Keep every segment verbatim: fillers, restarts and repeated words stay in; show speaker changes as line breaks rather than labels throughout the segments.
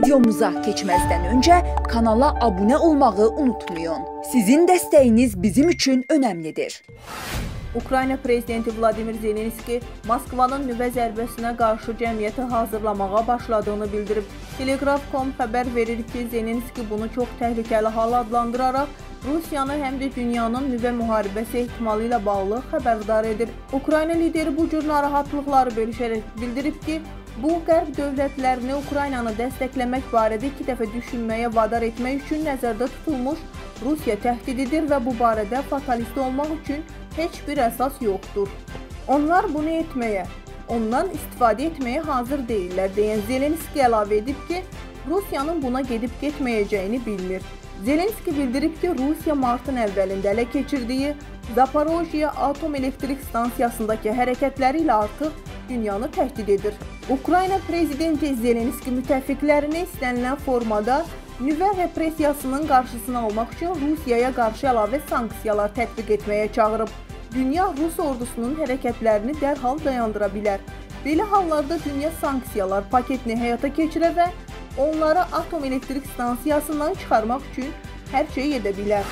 Videomuza keçməzdən öncə kanala abunə olmağı unutmayın. Sizin dəstəyiniz bizim üçün önəmlidir.
Ukrayna prezidenti Vladimir Zelenski Moskvanın nüvə zərbəsinə qarşı cəmiyyəti hazırlamağa başladığını bildirib. Telegraf nöqtə com xəbər verir ki, Zelenski bunu çox təhlükəli hal adlandıraraq Rusiyanı həm də dünyanın nüvə müharibəsi ehtimalı ilə bağlı xəbərdar edir. Ukrayna lideri bu cür narahatlıqları bölüşərək bildirib ki, bu qərb dövlətlərini Ukraynanı dəstəkləmək barədə iki dəfə düşünməyə vadar etmək üçün nəzərdə tutulmuş Rusiya təhdididir və bu barədə fatalist olmaq üçün heç bir əsas yoxdur. Onlar bunu etməyə, ondan istifadə etməyə hazır deyirlər, deyən Zelenski əlavə edib ki, Rusiyanın buna gedib getməyəcəyini bilmir. Zelenski bildirib ki, Rusiya martın əvvəlində ələ keçirdiyi Zaporojye atom elektrik stansiyasındakı hərəkətləri ilə artıq dünyanı təhdid edir. Ukrayna prezidenti Zelenski müttəfiqlərini istənilən formada nüvə repressiyasının qarşısını almaq üçün Rusiyaya qarşı əlavə sanksiyalar tətbiq etməyə çağırıb. Dünya Rus ordusunun hərəkətlərini dərhal dayandıra bilər. Belə hallarda dünya sanksiyalar paketini həyata keçirə və onları atom elektrik stansiyasından çıxarmaq üçün hər şey edə bilər.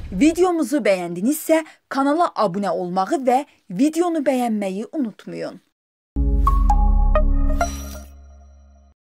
Videomuzu bəyəndinizsə kanala abunə olmağı və videonu bəyənməyi unutmayın.